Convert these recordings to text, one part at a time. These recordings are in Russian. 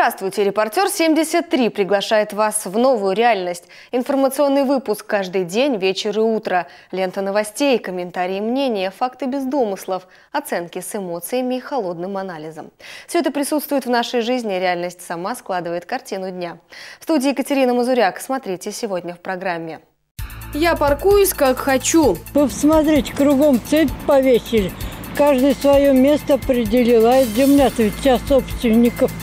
Здравствуйте! Репортер 73 приглашает вас в новую реальность. Информационный выпуск каждый день, вечер и утро. Лента новостей, комментарии, мнения, факты без домыслов, оценки с эмоциями и холодным анализом. Все это присутствует в нашей жизни, реальность сама складывает картину дня. В студии Екатерина Мазуряк. Смотрите сегодня в программе. Я паркуюсь как хочу. Посмотрите, кругом цепь повесили. Каждый свое место определил. А земля-то ведь вся собственников.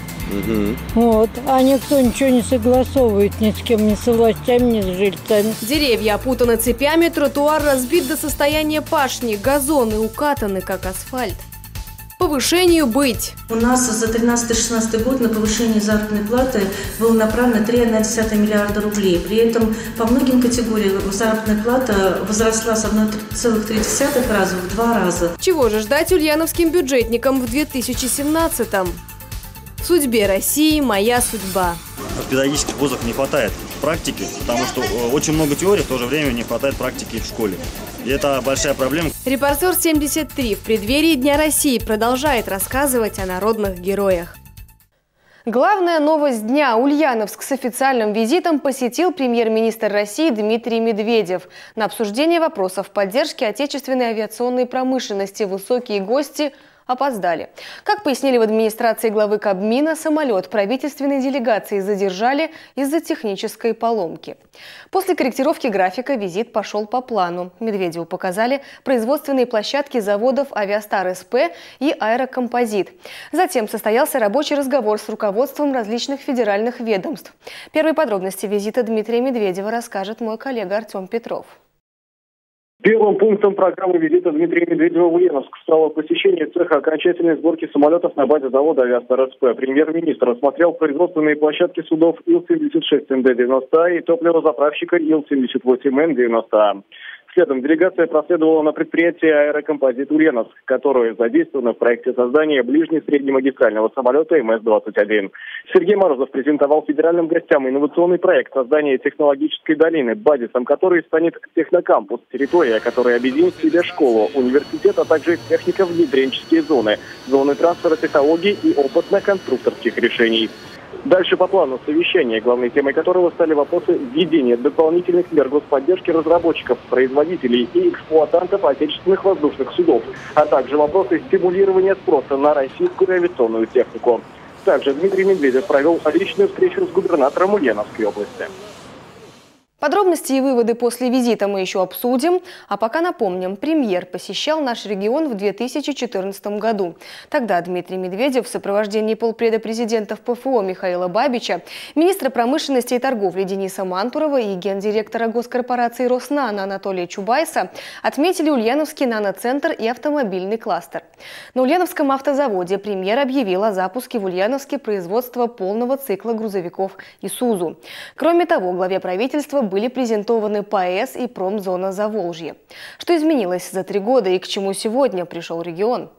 Вот. А никто ничего не согласовывает ни с кем, ни с властями, ни с жильцами. Деревья опутаны цепями, тротуар разбит до состояния пашни, газоны укатаны, как асфальт. Повышению быть. У нас за 2013-2016 год на повышение заработной платы было направлено 3,1 миллиарда рублей. При этом по многим категориям заработная плата возросла с 1,3 раза в 2 раза. Чего же ждать ульяновским бюджетникам в 2017-м? В судьбе России моя судьба. В педагогических вузах не хватает практики, потому что очень много теорий, в то же время не хватает практики в школе. И это большая проблема. Репортер 73 в преддверии Дня России продолжает рассказывать о народных героях. Главная новость дня. Ульяновск с официальным визитом посетил премьер-министр России Дмитрий Медведев. На обсуждение вопросов поддержки отечественной авиационной промышленности высокие гости опоздали. Как пояснили в администрации главы Кабмина, самолет правительственной делегации задержали из-за технической поломки. После корректировки графика визит пошел по плану. Медведеву показали производственные площадки заводов «Авиастар СП» и «Аэрокомпозит». Затем состоялся рабочий разговор с руководством различных федеральных ведомств. Первые подробности визита Дмитрия Медведева расскажет мой коллега Артем Петров. Первым пунктом программы визита Дмитрия Медведева в Ульяновск стало посещение цеха окончательной сборки самолетов на базе завода «Авиастар СП». Премьер-министр осмотрел производственные площадки судов Ил-76НД-90А и топливозаправщика Ил-78Н-90А. Следом делегация проследовала на предприятие «Аэрокомпозит Ульяновск», которое задействовано в проекте создания ближнесреднемагистрального самолета МС-21. Сергей Морозов презентовал федеральным гостям инновационный проект создания технологической долины, базисом которой станет технокампус, территория, которая объединит в себе школу, университет, а также технико-внедренческие зоны, зоны трансфера технологий и опытно-конструкторских решений. Дальше по плану совещания, главной темой которого стали вопросы введения дополнительных мер господдержки разработчиков, производителей и эксплуатантов отечественных воздушных судов, а также вопросы стимулирования спроса на российскую авиационную технику. Также Дмитрий Медведев провел личную встречу с губернатором Ульяновской области. Подробности и выводы после визита мы еще обсудим. А пока напомним, премьер посещал наш регион в 2014 году. Тогда Дмитрий Медведев в сопровождении полпреда президентов ПФО Михаила Бабича, министра промышленности и торговли Дениса Мантурова и гендиректора госкорпорации «Роснано» Анатолия Чубайса отметили Ульяновский наноцентр и автомобильный кластер. На Ульяновском автозаводе премьер объявил о запуске в Ульяновске производства полного цикла грузовиков «Исузу». Кроме того, главе правительства были презентованы ПАЭС и промзона Заволжье. Что изменилось за 3 года и к чему сегодня пришел регион?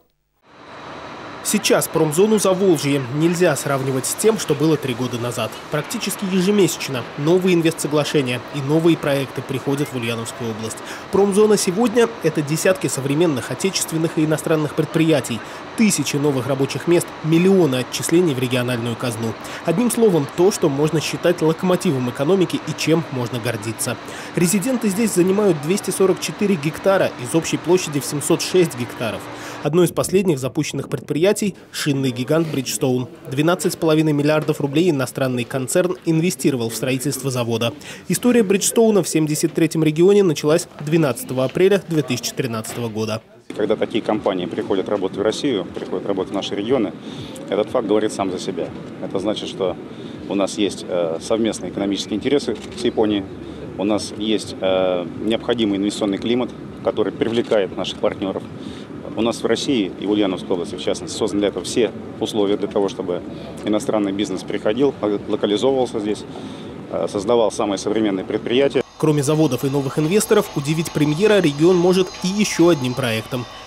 Сейчас промзону Заволжье нельзя сравнивать с тем, что было 3 года назад. Практически ежемесячно новые инвестсоглашения и новые проекты приходят в Ульяновскую область. Промзона сегодня – это десятки современных отечественных и иностранных предприятий, тысячи новых рабочих мест, миллионы отчислений в региональную казну. Одним словом, то, что можно считать локомотивом экономики и чем можно гордиться. Резиденты здесь занимают 244 гектара из общей площади в 706 гектаров. Одно из последних запущенных предприятий – шинный гигант Bridgestone. 12,5 миллиардов рублей иностранный концерн инвестировал в строительство завода. История Bridgestone в 73-м регионе началась 12 апреля 2013 года. Когда такие компании приходят работать в Россию, приходят работать в наши регионы, этот факт говорит сам за себя. Это значит, что у нас есть совместные экономические интересы с Японией, у нас есть необходимый инвестиционный климат, который привлекает наших партнеров. У нас в России и в Ульяновской области, в частности, созданы для этого все условия для того, чтобы иностранный бизнес приходил, локализовывался здесь, создавал самые современные предприятия. Кроме заводов и новых инвесторов, удивить премьера регион может и еще одним проектом.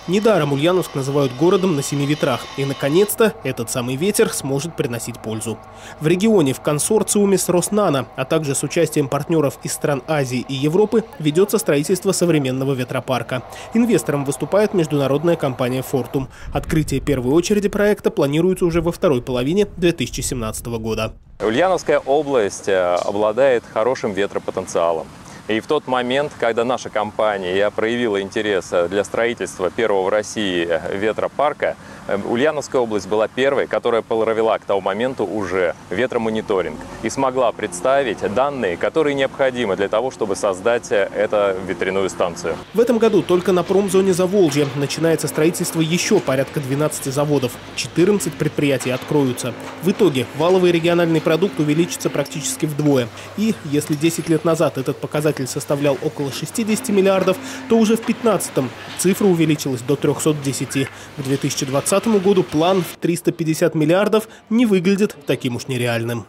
Недаром Ульяновск называют городом на 7 ветрах. И, наконец-то, этот самый ветер сможет приносить пользу. В регионе в консорциуме с Роснано, а также с участием партнеров из стран Азии и Европы, ведется строительство современного ветропарка. Инвестором выступает международная компания «Фортум». Открытие первой очереди проекта планируется уже во второй половине 2017 года. Ульяновская область обладает хорошим ветропотенциалом. И в тот момент, когда наша компания проявила интерес для строительства первого в России ветропарка, Ульяновская область была первой, которая провела к тому моменту уже ветромониторинг и смогла представить данные, которые необходимы для того, чтобы создать эту ветряную станцию. В этом году только на промзоне Заволжья начинается строительство еще порядка 12 заводов. 14 предприятий откроются. В итоге валовый региональный продукт увеличится практически вдвое. И если 10 лет назад этот показатель составлял около 60 миллиардов, то уже в 2015-м цифра увеличилась до 310. К 2020 году план в 350 миллиардов не выглядит таким уж нереальным.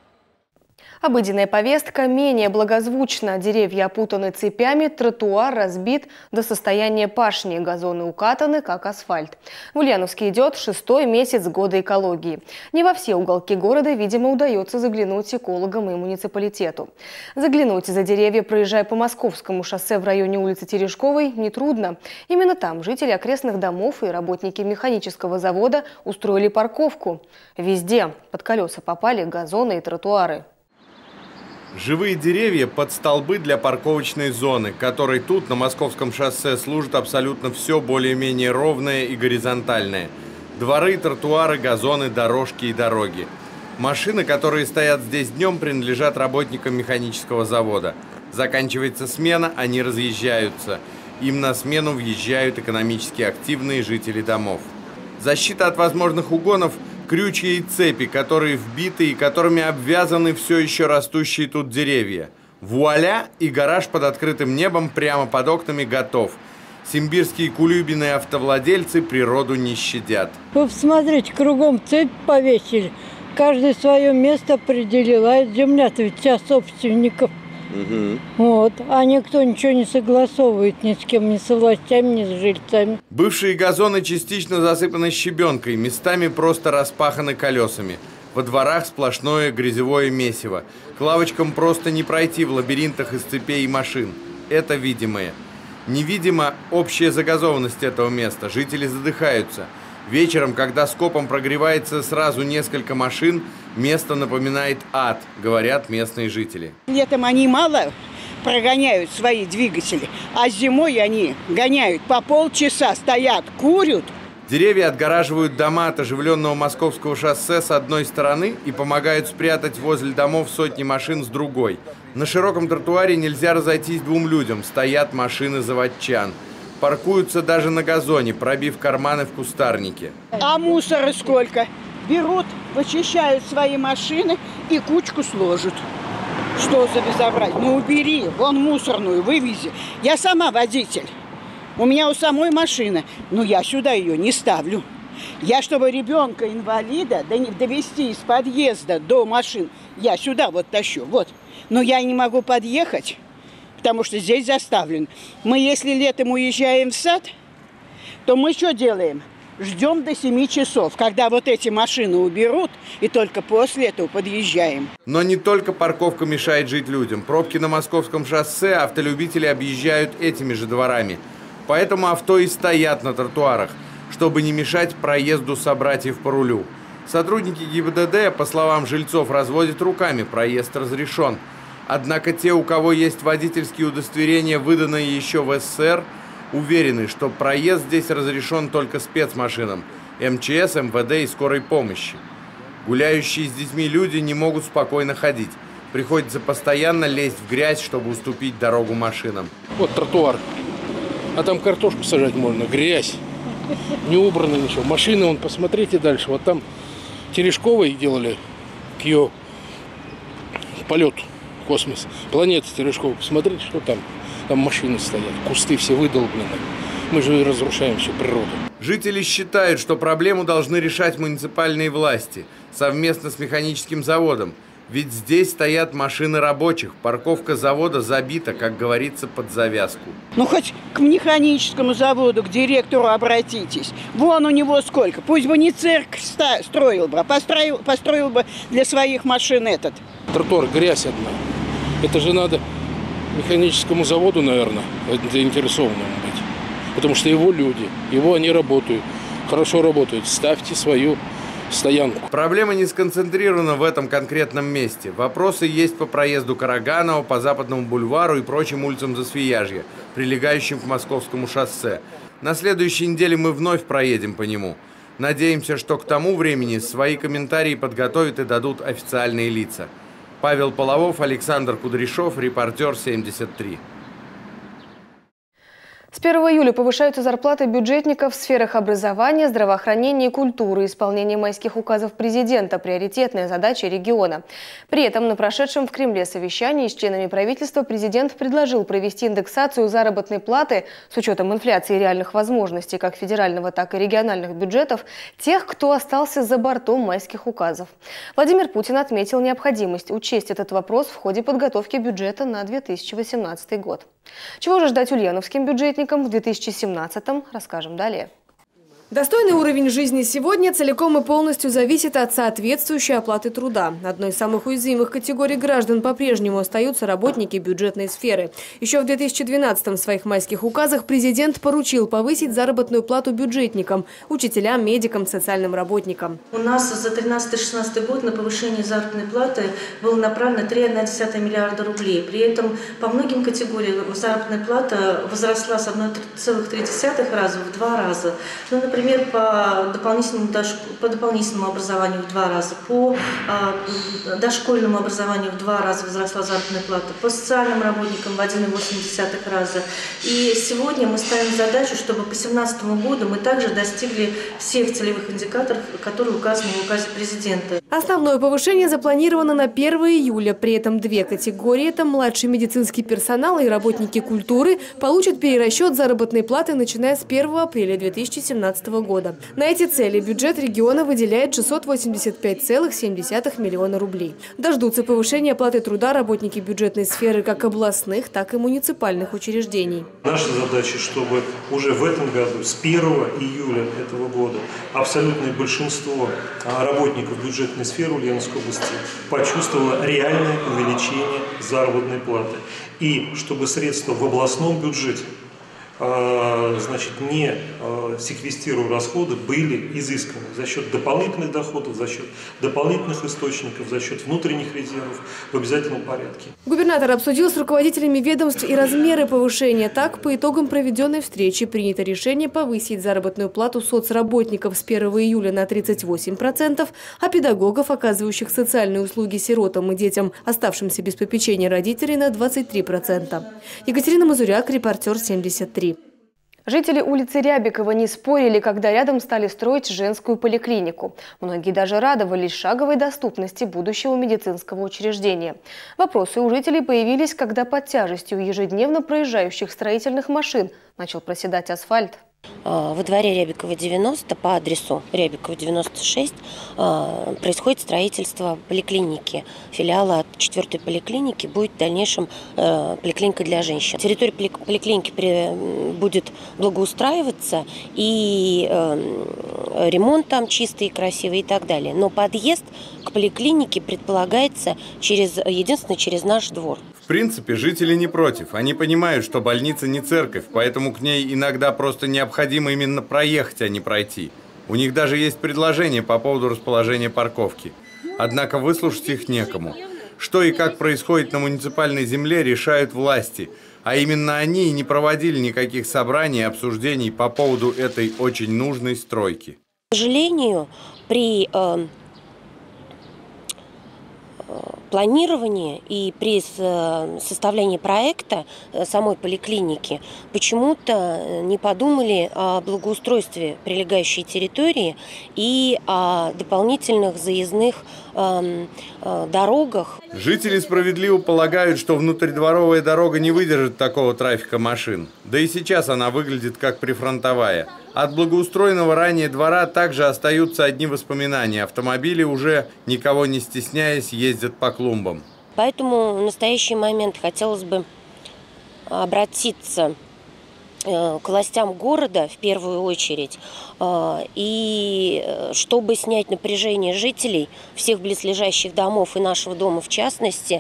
Обыденная повестка менее благозвучна. Деревья опутаны цепями, тротуар разбит до состояния пашни, газоны укатаны, как асфальт. В Ульяновске идет 6-й месяц года экологии. Не во все уголки города, видимо, удается заглянуть экологам и муниципалитету. Заглянуть за деревья, проезжая по Московскому шоссе в районе улицы Терешковой, нетрудно. Именно там жители окрестных домов и работники механического завода устроили парковку. Везде под колеса попали газоны и тротуары. Живые деревья под столбы для парковочной зоны, которой тут, на Московском шоссе, служит абсолютно все более-менее ровное и горизонтальное. Дворы, тротуары, газоны, дорожки и дороги. Машины, которые стоят здесь днем, принадлежат работникам механического завода. Заканчивается смена, они разъезжаются. Им на смену въезжают экономически активные жители домов. Защита от возможных угонов – крючья и цепи, которые вбиты и которыми обвязаны все еще растущие тут деревья. Вуаля! И гараж под открытым небом прямо под окнами готов. Симбирские кулюбины автовладельцы природу не щадят. Вы посмотрите, кругом цепь повесили. Каждый свое место определил. А это земля-то ведь вся собственников. Вот. А никто ничего не согласовывает ни с кем, ни со властями, ни с жильцами. Бывшие газоны частично засыпаны щебенкой, местами просто распаханы колесами. Во дворах сплошное грязевое месиво. К лавочкам просто не пройти в лабиринтах из цепей и машин. Это видимое. Невидимо общая загазованность этого места. Жители задыхаются. Вечером, когда скопом прогревается сразу несколько машин, место напоминает ад, говорят местные жители. Летом они мало прогоняют свои двигатели, а зимой они гоняют по полчаса, стоят, курят. Деревья отгораживают дома от оживленного Московского шоссе с одной стороны и помогают спрятать возле домов сотни машин с другой. На широком тротуаре нельзя разойтись двум людям, стоят машины заводчан. Паркуются даже на газоне, пробив карманы в кустарнике. А мусора сколько? Берут, вычищают свои машины и кучку сложат. Что за безобразие? Ну убери, вон мусорную вывези. Я сама водитель. У меня у самой машина, но я сюда ее не ставлю. Я, чтобы ребенка-инвалида довести из подъезда до машин, я сюда вот тащу. Вот. Но я не могу подъехать, потому что здесь заставлен. Мы, если летом уезжаем в сад, то мы что делаем? Ждем до 7 часов, когда вот эти машины уберут, и только после этого подъезжаем. Но не только парковка мешает жить людям. Пробки на Московском шоссе автолюбители объезжают этими же дворами. Поэтому авто и стоят на тротуарах, чтобы не мешать проезду собратьев по рулю. Сотрудники ГИБДД, по словам жильцов, разводят руками, проезд разрешен. Однако те, у кого есть водительские удостоверения, выданные еще в СССР, уверены, что проезд здесь разрешен только спецмашинам МЧС, МВД и скорой помощи. Гуляющие с детьми люди не могут спокойно ходить. Приходится постоянно лезть в грязь, чтобы уступить дорогу машинам. Вот тротуар. А там картошку сажать можно, грязь. Не убрано ничего. Машины, вон, посмотрите дальше. Вот там Терешковой делали к ее полету в космос. Планета Терешковой. Посмотрите, что там. Там машины стоят, кусты все выдолблены. Мы же разрушаем всю природу. Жители считают, что проблему должны решать муниципальные власти совместно с механическим заводом. Ведь здесь стоят машины рабочих, парковка завода забита, как говорится, под завязку. Ну, хоть к механическому заводу, к директору обратитесь. Вон у него сколько. Пусть бы не цирк строил бы, а построил бы для своих машин этот. Тротуар, грязь одна. Это же надо механическому заводу, наверное, заинтересованным быть. Потому что его люди, они работают, хорошо работают. Ставьте свою стоянку. Проблема не сконцентрирована в этом конкретном месте. Вопросы есть по проезду Караганова, по Западному бульвару и прочим улицам Засвияжья, прилегающим к Московскому шоссе. На следующей неделе мы вновь проедем по нему. Надеемся, что к тому времени свои комментарии подготовят и дадут официальные лица. Павел Половов, Александр Кудряшов, Репортер 73. С 1 июля повышаются зарплаты бюджетников в сферах образования, здравоохранения и культуры. Исполнение майских указов президента – приоритетная задача региона. При этом на прошедшем в Кремле совещании с членами правительства президент предложил провести индексацию заработной платы с учетом инфляции и реальных возможностей как федерального, так и региональных бюджетов тех, кто остался за бортом майских указов. Владимир Путин отметил необходимость учесть этот вопрос в ходе подготовки бюджета на 2018 год. Чего же ждать ульяновским бюджетникам в 2017-м, расскажем далее. Достойный уровень жизни сегодня целиком и полностью зависит от соответствующей оплаты труда. Одной из самых уязвимых категорий граждан по-прежнему остаются работники бюджетной сферы. Еще в 2012-м в своих майских указах президент поручил повысить заработную плату бюджетникам, учителям, медикам, социальным работникам. У нас за 2013-2016 год на повышение заработной платы было направлено 3,1 миллиарда рублей. При этом по многим категориям заработная плата возросла с 1,3 раза в 2 раза. Например, по дополнительному образованию в 2 раза, по дошкольному образованию в 2 раза возросла заработная плата, по социальным работникам в 1,8 раза. И сегодня мы ставим задачу, чтобы по 2017 году мы также достигли всех целевых индикаторов, которые указаны в указе президента. Основное повышение запланировано на 1 июля. При этом 2 категории – это младший медицинский персонал и работники культуры – получат перерасчет заработной платы, начиная с 1 апреля 2017 года. На эти цели бюджет региона выделяет 685,7 миллиона рублей. Дождутся повышения оплаты труда работники бюджетной сферы как областных, так и муниципальных учреждений. Наша задача, чтобы уже в этом году, с 1 июля этого года, абсолютное большинство работников бюджетной сферы Ульяновской области почувствовало реальное увеличение заработной платы. И чтобы средства в областном бюджете, не секвестируя расходы, были изысканы за счет дополнительных доходов, за счет дополнительных источников, за счет внутренних резервов в обязательном порядке. Gубернатор обсудил с руководителями ведомств и размеры повышения. Так, по итогам проведенной встречи принято решение повысить заработную плату соцработников с 1 июля на 38%, а педагогов, оказывающих социальные услуги сиротам и детям, оставшимся без попечения родителей, на 23%. Екатерина Мазуряк, Репортер 73. Жители улицы Рябикова не спорили, когда рядом стали строить женскую поликлинику. Многие даже радовались шаговой доступности будущего медицинского учреждения. Вопросы у жителей появились, когда под тяжестью ежедневно проезжающих строительных машин начал проседать асфальт. Во дворе Рябикова 90 по адресу Рябикова 96 происходит строительство поликлиники. Филиала от 4-й поликлиники будет в дальнейшем поликлиника для женщин. Территория поликлиники будет благоустраиваться, и ремонт там чистый и красивый и так далее. Но подъезд к поликлинике предполагается единственно через наш двор. В принципе, жители не против. Они понимают, что больница не церковь, поэтому к ней иногда просто необходимо именно проехать, а не пройти. У них даже есть предложение по поводу расположения парковки. Однако выслушать их некому. Что и как происходит на муниципальной земле, решают власти. А именно они и не проводили никаких собраний и обсуждений по поводу этой очень нужной стройки. К сожалению, при планировании и при составлении проекта самой поликлиники почему-то не подумали о благоустройстве прилегающей территории и о дополнительных заездных дорогах. Жители справедливо полагают, что внутридворовая дорога не выдержит такого трафика машин. Да и сейчас она выглядит как прифронтовая. От благоустроенного ранее двора также остаются одни воспоминания. Автомобили уже, никого не стесняясь, ездят по клумбам. Поэтому в настоящий момент хотелось бы обратиться к властям города в первую очередь, и чтобы снять напряжение жителей всех близлежащих домов и нашего дома в частности,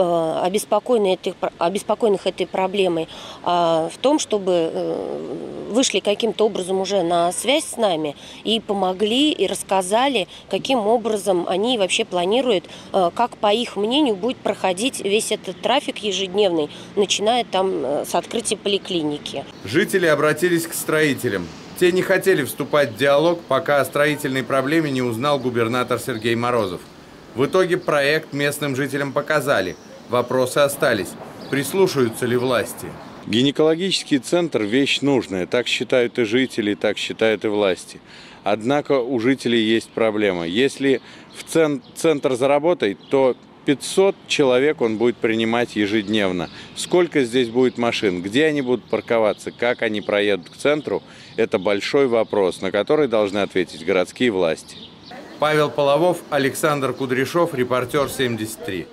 обеспокоенных этой проблемой, в том, чтобы вышли каким-то образом уже на связь с нами и помогли, и рассказали, каким образом они вообще планируют, как, по их мнению, будет проходить весь этот трафик ежедневный, начиная там с открытия поликлиники. Жители обратились к строителям. Те не хотели вступать в диалог, пока о строительной проблеме не узнал губернатор Сергей Морозов. В итоге проект местным жителям показали. Вопросы остались. Прислушаются ли власти? Гинекологический центр – вещь нужная. Так считают и жители, так считают и власти. Однако у жителей есть проблема. Если в центр заработает, то 500 человек он будет принимать ежедневно. Сколько здесь будет машин, где они будут парковаться, как они проедут к центру – это большой вопрос, на который должны ответить городские власти. Павел Половов, Александр Кудряшов, репортер 73.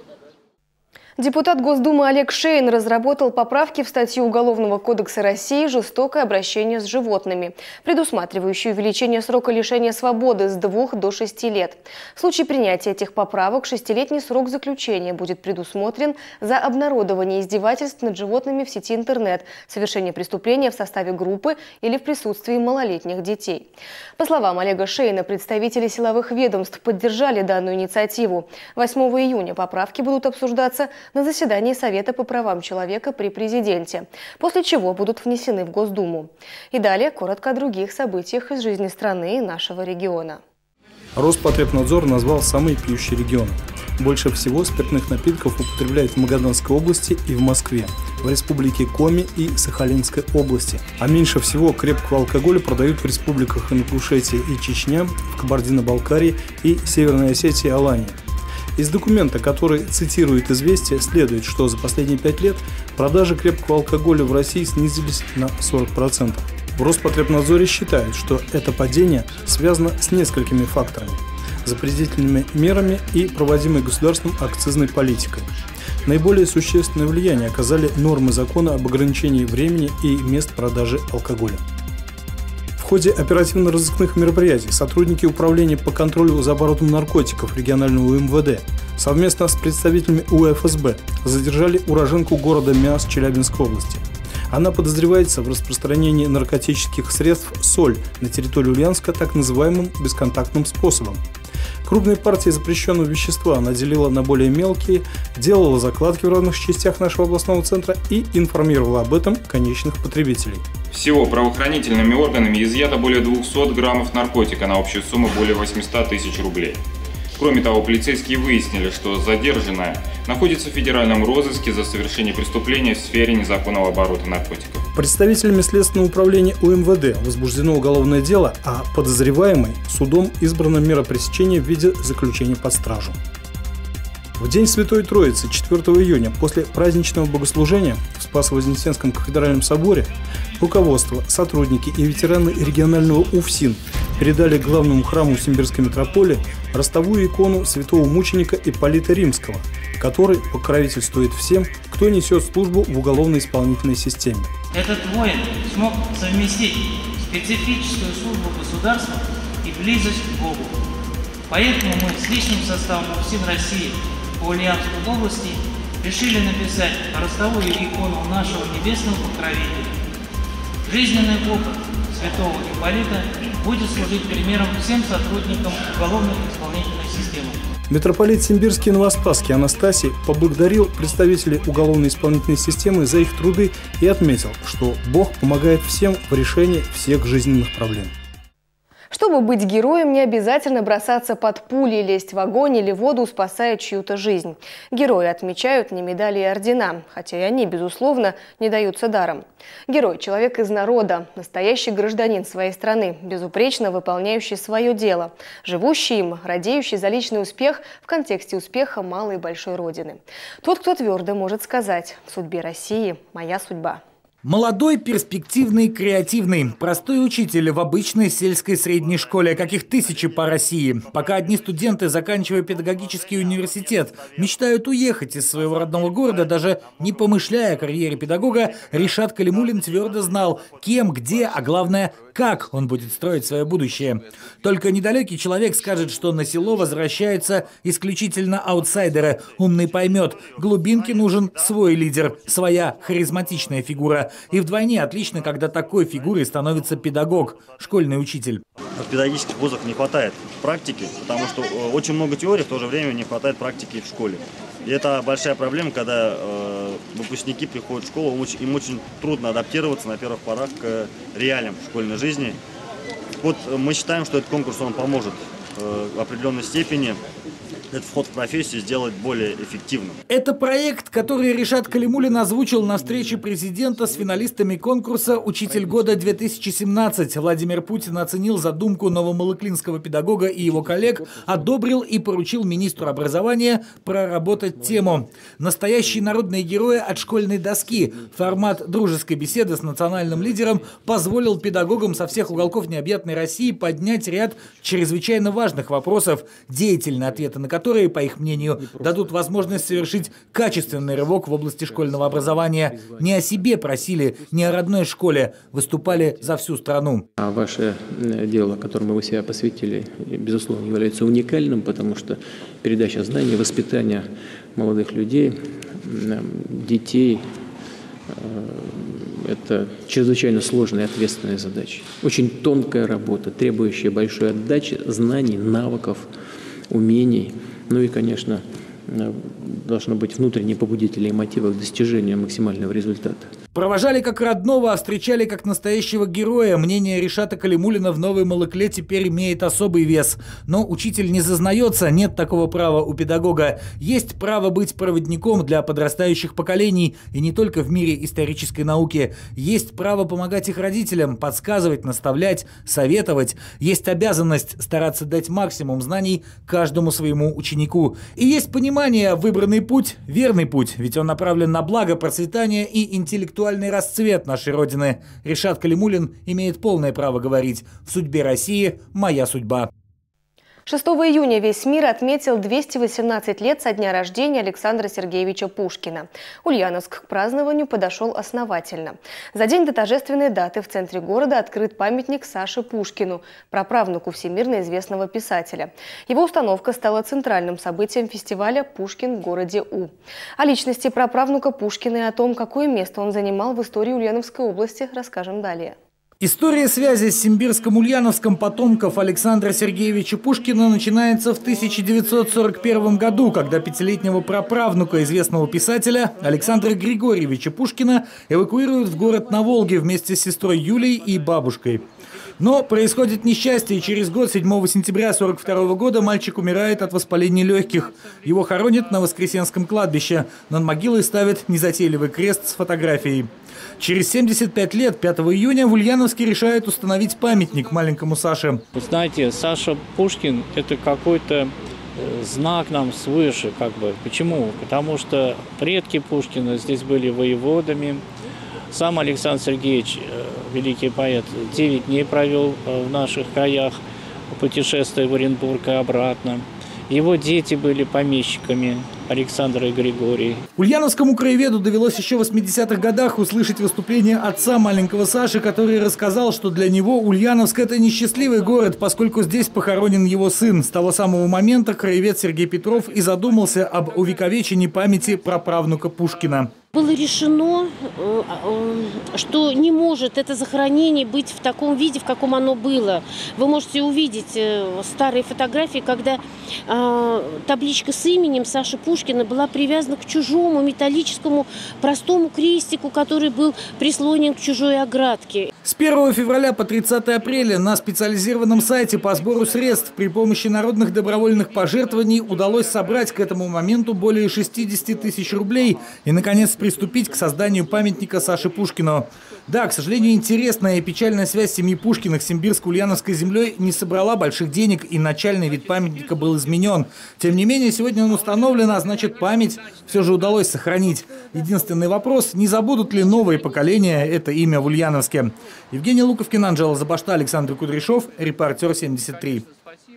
Депутат Госдумы Олег Шейн разработал поправки в статью Уголовного кодекса России «Жестокое обращение с животными», предусматривающую увеличение срока лишения свободы с 2 до 6 лет. В случае принятия этих поправок 6-летний срок заключения будет предусмотрен за обнародование издевательств над животными в сети интернет, совершение преступления в составе группы или в присутствии малолетних детей. По словам Олега Шейна, представители силовых ведомств поддержали данную инициативу. 8 июня поправки будут обсуждаться на заседании Совета по правам человека при президенте, после чего будут внесены в Госдуму. И далее коротко о других событиях из жизни страны и нашего региона. Роспотребнадзор назвал самые пьющие регионы. Больше всего спиртных напитков употребляют в Магаданской области и в Москве, в республике Коми и Сахалинской области. А меньше всего крепкого алкоголя продают в республиках Ингушетия и Чечня, в Кабардино-Балкарии и Северной Осетии и Алании. Из документа, который цитирует «Известия», следует, что за последние 5 лет продажи крепкого алкоголя в России снизились на 40%. В Роспотребнадзоре считают, что это падение связано с несколькими факторами – запретительными мерами и проводимой государством акцизной политикой. Наиболее существенное влияние оказали нормы закона об ограничении времени и мест продажи алкоголя. В ходе оперативно-розыскных мероприятий сотрудники Управления по контролю за оборотом наркотиков регионального МВД совместно с представителями УФСБ задержали уроженку города Миас Челябинской области. Она подозревается в распространении наркотических средств соль на территории Ульяновска так называемым бесконтактным способом. Крупные партии запрещенного вещества она делила на более мелкие, делала закладки в разных частях нашего областного центра и информировала об этом конечных потребителей. Всего правоохранительными органами изъято более 200 граммов наркотика на общую сумму более 800 тысяч рублей. Кроме того, полицейские выяснили, что задержанная находится в федеральном розыске за совершение преступления в сфере незаконного оборота наркотиков. Представителями Следственного управления УМВД возбуждено уголовное дело, а подозреваемой судом избрана мера пресечения в виде заключения под стражу. В день Святой Троицы, 4 июня, после праздничного богослужения в Спасо-Вознесенском кафедральном соборе, руководство, сотрудники и ветераны регионального УФСИН передали главному храму Симбирской митрополии ростовую икону святого мученика Ипполита Римского, который покровительствует всем, кто несет службу в уголовно-исполнительной системе. Этот воин смог совместить специфическую службу государства и близость к Богу. Поэтому мы с личным составом УФСИН России по Ульяновской области решили написать ростовую икону нашего небесного покровителя. Жизненный опыт святого Ипполита будет служить примером всем сотрудникам уголовно-исполнительной системы. Митрополит Симбирский и Новоспасский Анастасий поблагодарил представителей уголовно-исполнительной системы за их труды и отметил, что Бог помогает всем в решении всех жизненных проблем. Чтобы быть героем, не обязательно бросаться под пули, лезть в огонь или воду, спасая чью-то жизнь. Герои отмечают не медали и ордена, хотя и они, безусловно, не даются даром. Герой – человек из народа, настоящий гражданин своей страны, безупречно выполняющий свое дело, живущий им, радеющий за личный успех в контексте успеха малой и большой Родины. Тот, кто твердо может сказать: в судьбе России моя судьба. Молодой, перспективный, креативный. Простой учитель в обычной сельской средней школе, каких тысячи по России. Пока одни студенты, заканчивая педагогический университет, мечтают уехать из своего родного города, даже не помышляя о карьере педагога, Ришат Калимуллин твердо знал, кем, где, а главное, как он будет строить свое будущее. Только недалекий человек скажет, что на село возвращаются исключительно аутсайдеры. Умный поймет, глубинке нужен свой лидер, своя харизматичная фигура. И вдвойне отлично, когда такой фигурой становится педагог, школьный учитель. В педагогических вузах не хватает практики, потому что очень много теорий, в то же время не хватает практики в школе. И это большая проблема, когда выпускники приходят в школу, им очень трудно адаптироваться на первых порах к реалиям школьной жизни. Вот мы считаем, что этот конкурс он поможет в определенной степени этот вход в профессию сделать более эффективным. Это проект, который Ришат Калимуллин озвучил на встрече президента с финалистами конкурса «Учитель года-2017». Владимир Путин оценил задумку новомалыклинского педагога и его коллег, одобрил и поручил министру образования проработать тему. Настоящие народные герои от школьной доски. Формат дружеской беседы с национальным лидером позволил педагогам со всех уголков необъятной России поднять ряд чрезвычайно важных вопросов, деятельные ответы на которые, по их мнению, дадут возможность совершить качественный рывок в области школьного образования. Не о себе просили, не о родной школе, выступали за всю страну. А ваше дело, которому вы себя посвятили, безусловно, является уникальным, потому что передача знаний, воспитание молодых людей, детей – это чрезвычайно сложная и ответственная задача. Очень тонкая работа, требующая большой отдачи, знаний, навыков, умений. Ну и, конечно, должно быть внутренние побудители и мотивы к достижению максимального результата. Провожали как родного, а встречали как настоящего героя. Мнение Ришата Калимуллина в Новой Малыкле теперь имеет особый вес. Но учитель не зазнается, нет такого права у педагога. Есть право быть проводником для подрастающих поколений, и не только в мире исторической науки. Есть право помогать их родителям, подсказывать, наставлять, советовать. Есть обязанность стараться дать максимум знаний каждому своему ученику. И есть понимание, выбранный путь – верный путь, ведь он направлен на благо, процветание и интеллектуальный расцвет нашей Родины. Ришат Калимуллин имеет полное право говорить: в судьбе России моя судьба. 6 июня весь мир отметил 218 лет со дня рождения Александра Сергеевича Пушкина. Ульяновск к празднованию подошел основательно. За день до торжественной даты в центре города открыт памятник Саше Пушкину, праправнуку всемирно известного писателя. Его установка стала центральным событием фестиваля «Пушкин в городе У». О личности праправнука Пушкина и о том, какое место он занимал в истории Ульяновской области, расскажем далее. История связи с Симбирском-Ульяновском потомков Александра Сергеевича Пушкина начинается в 1941 году, когда пятилетнего праправнука известного писателя Александра Григорьевича Пушкина эвакуируют в город на Волге вместе с сестрой Юлей и бабушкой. Но происходит несчастье, и через год, 7 сентября 1942 года, мальчик умирает от воспаления легких. Его хоронят на Воскресенском кладбище. Над могилой ставят незатейливый крест с фотографией. Через 75 лет, 5 июня, в Ульяновске решают установить памятник маленькому Саше. Вы знаете, Саша Пушкин – это какой-то знак нам свыше. Почему? Потому что предки Пушкина здесь были воеводами. Сам Александр Сергеевич, великий поэт, 9 дней провел в наших краях, путешествуя в Оренбург и обратно. Его дети были помещиками, Александр и Григорий. Ульяновскому краеведу довелось еще в 80-х годах услышать выступление отца маленького Саши, который рассказал, что для него Ульяновск – это несчастливый город, поскольку здесь похоронен его сын. С того самого момента краевед Сергей Петров и задумался об увековечении памяти праправнука Пушкина. Было решено, что не может это захоронение быть в таком виде, в каком оно было. Вы можете увидеть старые фотографии, когда табличка с именем Саши Пушкина была привязана к чужому металлическому простому крестику, который был прислонен к чужой оградке. С 1 февраля по 30 апреля на специализированном сайте по сбору средств при помощи народных добровольных пожертвований удалось собрать к этому моменту более 60 тысяч рублей и, наконец, приступить к созданию памятника Саше Пушкину. Да, к сожалению, интересная и печальная связь семьи Пушкиных с Симбирско-Ульяновской землей не собрала больших денег, и начальный вид памятника был изменен. Тем не менее, сегодня он установлен, а значит, память все же удалось сохранить. Единственный вопрос – не забудут ли новые поколения это имя в Ульяновске? Евгений Луковкин, Анжела Забашта, Александр Кудряшов, Репортер 73.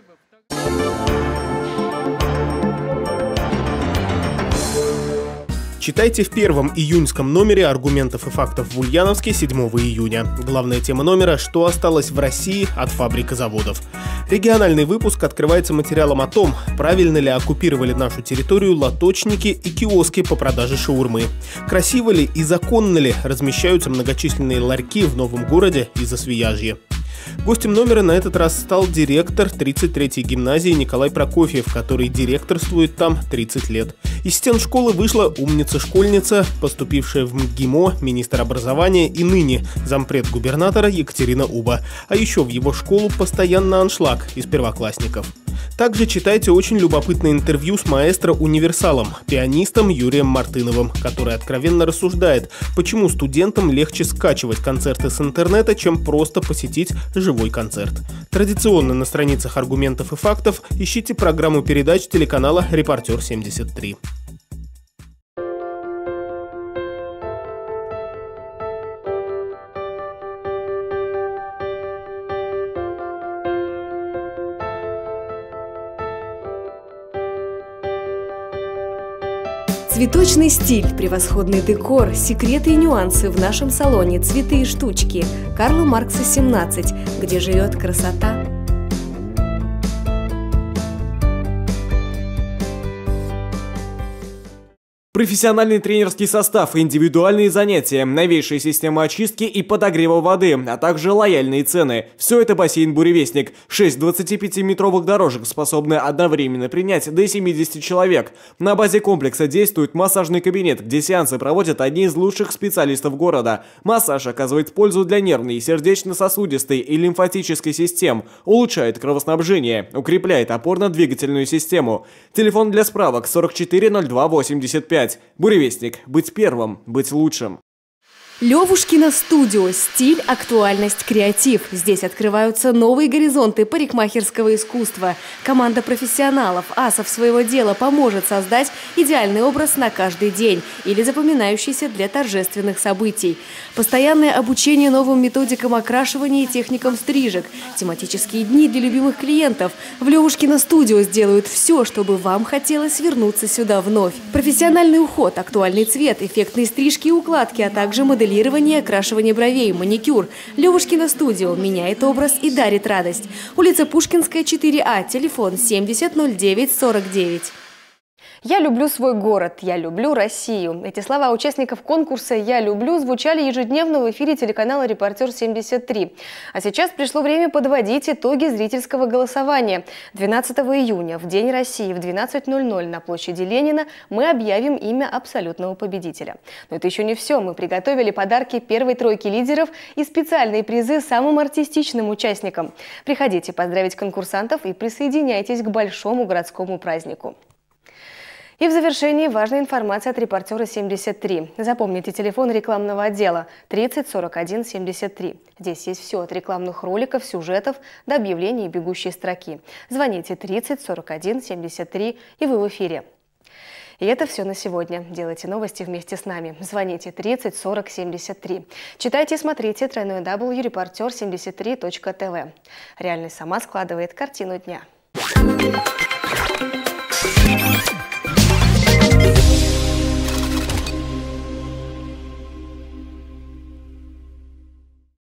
Читайте в первом июньском номере «Аргументов и фактов в Ульяновске» 7 июня. Главная тема номера – «Что осталось в России от фабрик и заводов». Региональный выпуск открывается материалом о том, правильно ли оккупировали нашу территорию лоточники и киоски по продаже шаурмы. Красиво ли и законно ли размещаются многочисленные ларьки в новом городе и Засвияжье. Гостем номера на этот раз стал директор 33-й гимназии Николай Прокофьев, который директорствует там 30 лет. Из стен школы вышла умница-школьница, поступившая в МГИМО, министр образования и ныне зампред губернатора Екатерина Уба. А еще в его школу постоянно аншлаг из первоклассников. Также читайте очень любопытное интервью с маэстро-универсалом, пианистом Юрием Мартыновым, который откровенно рассуждает, почему студентам легче скачивать концерты с интернета, чем просто посетить живой концерт. Традиционно на страницах «Аргументов и фактов» ищите программу передач телеканала «Репортер 73». Цветочный стиль, превосходный декор, секреты и нюансы в нашем салоне «Цветы и штучки». Карла Маркса, 17, где живет красота. Профессиональный тренерский состав, индивидуальные занятия, новейшая система очистки и подогрева воды, а также лояльные цены. Все это бассейн «Буревестник». 6 25-метровых дорожек способны одновременно принять до 70 человек. На базе комплекса действует массажный кабинет, где сеансы проводят одни из лучших специалистов города. Массаж оказывает пользу для нервной, сердечно-сосудистой и лимфатической систем, улучшает кровоснабжение, укрепляет опорно-двигательную систему. Телефон для справок 440285. Буревестник. Быть первым, быть лучшим. Левушкино студио. Стиль, актуальность, креатив. Здесь открываются новые горизонты парикмахерского искусства. Команда профессионалов, асов своего дела поможет создать идеальный образ на каждый день или запоминающийся для торжественных событий. Постоянное обучение новым методикам окрашивания и техникам стрижек. Тематические дни для любимых клиентов. В Левушкино студио сделают все, чтобы вам хотелось вернуться сюда вновь. Профессиональный уход, актуальный цвет, эффектные стрижки и укладки, а также моделирование, окрашивание бровей, маникюр. Левушкино студио меняет образ и дарит радость. Улица Пушкинская, 4А, телефон 70 09 49. «Я люблю свой город, я люблю Россию». Эти слова участников конкурса «Я люблю» звучали ежедневно в эфире телеканала «Репортер 73». А сейчас пришло время подводить итоги зрительского голосования. 12 июня, в День России, в 12:00 на площади Ленина мы объявим имя абсолютного победителя. Но это еще не все. Мы приготовили подарки первой тройки лидеров и специальные призы самым артистичным участникам. Приходите поздравить конкурсантов и присоединяйтесь к большому городскому празднику. И в завершении важная информация от «Репортера 73». Запомните телефон рекламного отдела 30 41 73. Здесь есть все от рекламных роликов, сюжетов до объявлений бегущей строки. Звоните 30 41 73 и вы в эфире. И это все на сегодня. Делайте новости вместе с нами. Звоните 30 40 73. Читайте и смотрите www.reporter73.tv. Реальность сама складывает картину дня.